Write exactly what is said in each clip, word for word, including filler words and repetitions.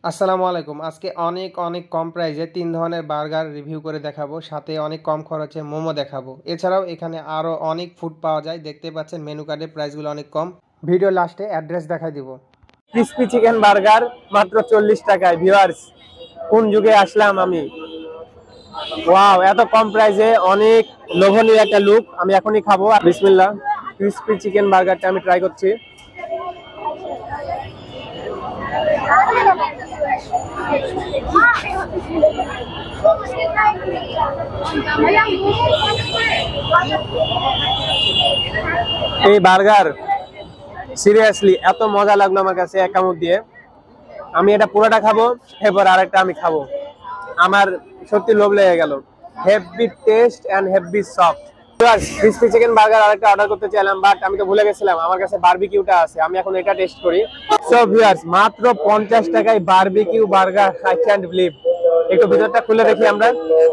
আসসালামু আলাইকুম। আজকে অনেক অনেক কম প্রাইসে তিন ধরনের বার্গার রিভিউ করে দেখাবো, সাথে অনেক কম খরচে মোমো দেখাবো। এছাড়াও এখানে আরও অনেক ফুড পাওয়া যায়, দেখতে পাচ্ছেন মেনু কার্ডের প্রাইসগুলো অনেক কম। ভিডিও লাস্টে অ্যাড্রেস দেখাই দিব। ক্রিসপি চিকেন বার্গার মাত্র চল্লিশ টাকায়। ভিউয়ার্স, কোন যুগে আসলাম আমি! ওয়াও, এত কম প্রাইসে অনেক লোভনীয় একটা লুক। আমি এখনই খাবো। বিসমিল্লাহ। ক্রিসপি চিকেন বার্গারটা আমি ট্রাই করছি। এই বার্গার সিরিয়াসলি এত মজা লাগলো আমার কাছে এক কামড় দিয়ে। আমি এটা পুরোটা খাবো, এরপর আরেকটা আমি খাবো। আমার সত্যি লোভ লেগে গেল। Heavy taste and heavy soft. Crispy chicken burger আরেকটা অর্ডার করতে চাইলাম, বাট আমি তো ভুলে গেছিলাম আমার কাছে বারবিকিউটা আছে। আমি এখন এটা টেস্ট করি। সো ভিউয়ার্স, মাত্র পঞ্চাশ টাকায় barbecue burger. I can't believe. একটু ভিতরটা খুলে দেখি আমরা।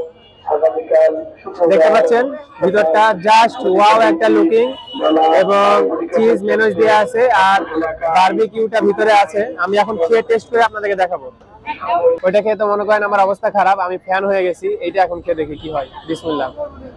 দেখতে পাচ্ছেন ভিতরটা জাস্ট ওয়াও একটা লুকিং, এবং চিজ মেনুজ দেয়া আছে আর বারবিকিউটা ভিতরে আছে। আমি এখন খেয়ে টেস্ট করে আপনাদেরকে দেখাবো। ওইটা খেয়ে তো মনে করেন আমার অবস্থা খারাপ, আমি ফ্যান হয়ে গেছি। এইটা এখন খেয়ে দেখি কি হয়। বিসমিল্লাহ।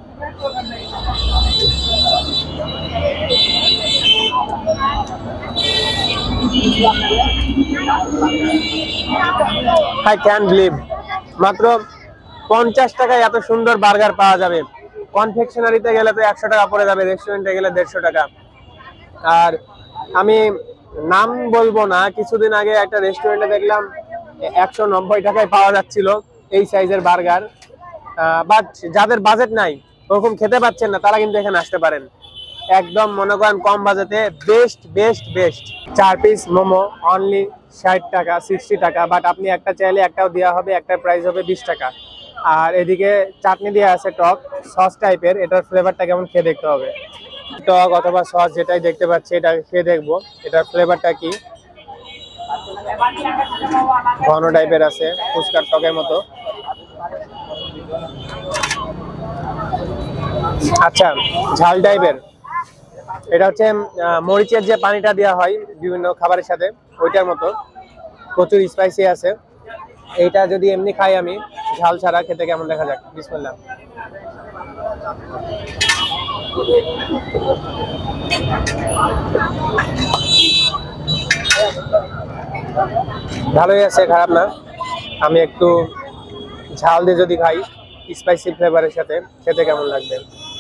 আই ক্যান বিলিভ, মাত্র পঞ্চাশ টাকায় এত সুন্দর বার্গার পাওয়া যাবে। কনফেকশনারিতে গেলে তো একশো টাকা পড়ে যাবে, রেস্টুরেন্টে গেলে দেড়শো টাকা। আর আমি নাম বলবো না, কিছুদিন আগে একটা রেস্টুরেন্টে দেখলাম একশো নব্বই টাকায় পাওয়া যাচ্ছিল এই সাইজের বার্গার। বাট যাদের বাজেট নাই, ওরকম খেতে পাচ্ছেন না, তারা কিন্তু এখানে আসতে পারেন। একদম মনে করেন কম বাজেটে বেস্ট বেস্ট বেস্ট। চার পিস মোমো অনলি ষাট টাকা, সিক্সটি টাকা। বাট আপনি একটা চাইলে একটাও দেওয়া হবে, একটার প্রাইস হবে বিশ টাকা। আর এদিকে চাটনি দেওয়া আছে টক সস টাইপের। এটার ফ্লেভারটা কেমন খেয়ে দেখতে হবে। টক অথবা সস যেটাই দেখতে পাচ্ছি, এটা খেয়ে দেখবো এটার ফ্লেভারটা কি। ঘন টাইপের আছে, ফুচকার টকের মতো। আচ্ছা, ঝাল টাইপের। এটা হচ্ছে মরিচের যে পানিটা দেওয়া হয় বিভিন্ন খাবারের সাথে, ওইটার মতো। প্রচুর স্পাইসি আছে। এইটা যদি এমনি খাই আমি ঝাল ছাড়া, খেতে কেমন দেখা যাক। বিসমিল্লাহ। ভালোই আছে, খারাপ না। আমি একটু ঝাল দিয়ে যদি খাই স্পাইসি ফ্লেভারের সাথে, খেতে কেমন লাগবে।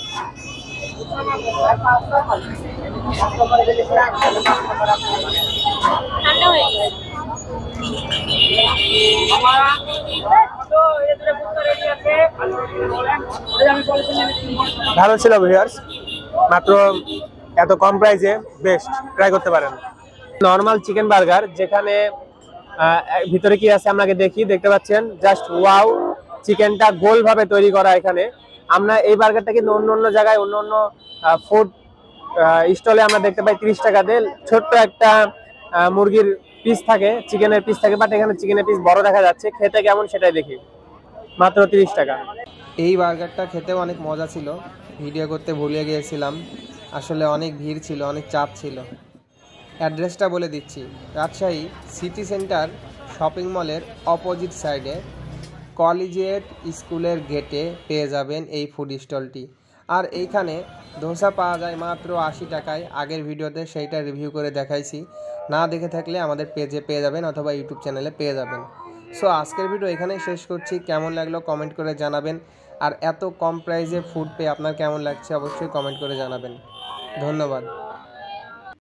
ভালো ছিল ভিউয়ার্স, মাত্র এত কম প্রাইসে বেস্ট। ট্রাই করতে পারেন। নর্মাল চিকেন বার্গার, যেখানে ভিতরে কি আছে আপনাকে দেখি। দেখতে পাচ্ছেন জাস্ট ওয়াও, চিকেনটা গোল ভাবে তৈরি করা। এখানে আমরা এই বার্গারটা কিন্তু অন্য অন্য জায়গায় অন্য অন্য ফুড স্টলে আমরা দেখতে পাই তিরিশ টাকা দিয়ে ছোট্ট একটা মুরগির পিস থাকে, চিকেনের পিস থাকে। বাট এখানে চিকেনের পিস বড় দেখা যাচ্ছে। খেতে কেমন সেটাই দেখি। মাত্র তিরিশ টাকা। এই বার্গারটা খেতেও অনেক মজা ছিল, ভিডিও করতে ভুলে গিয়েছিলাম। আসলে অনেক ভিড় ছিল, অনেক চাপ ছিল। অ্যাড্রেসটা বলে দিচ্ছি, রাজশাহী সিটি সেন্টার শপিং মলের অপোজিট সাইডে কলেজিয়েট স্কুলের গেটে পেয়ে যাবেন এই ফুড স্টলটি। আর এইখানে ধোসা পাওয়া যায় মাত্র আশি টাকায়। আগের ভিডিওতে সেইটা রিভিউ করে দেখাইছি, না দেখে থাকলে আমাদের পেজে পেয়ে যাবেন অথবা ইউটিউব চ্যানেলে পেয়ে যাবেন। সো আজকের ভিডিও এখানেই শেষ করছি। কেমন লাগলো কমেন্ট করে জানাবেন। আর এত কম প্রাইসে ফুড পেয়ে আপনার কেমন লাগছে অবশ্যই কমেন্ট করে জানাবেন। ধন্যবাদ।